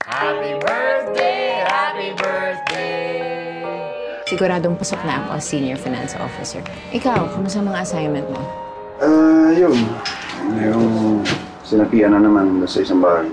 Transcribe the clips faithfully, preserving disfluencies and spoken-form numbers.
Happy birthday! Happy birthday! Siguradong pasok na ako as Senior Finance Officer. Ikaw, kumusta mga assignment mo? Ah, uh, yun. Yung sinapian na naman sa isang bahay.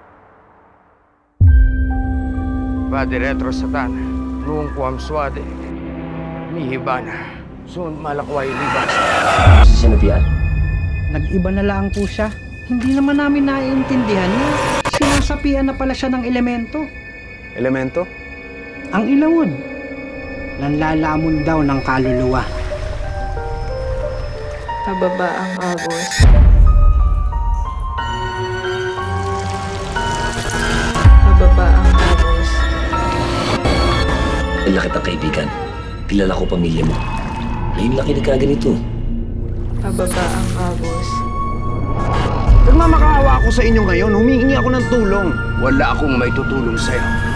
Padre Retro Satan, noong kuwam suade, mihibana, soon malakway libas. Sinabihan? Nag-iba na lang po siya. Hindi naman namin naiintindihan na sinasapian na pala siya ng elemento. Elemento? Ang ilawod. Nanlalamon daw ng kaluluwa. Pababa ang agos. Pababa ang agos. Kilala kitang kaibigan. Kilala ko pamilya mo. Ngayon laki na kaganito. Pababa ang agos. Nagmamakaawa ako sa inyo ngayon, humihingi ako ng tulong. Wala akong may tutulong sa'yo.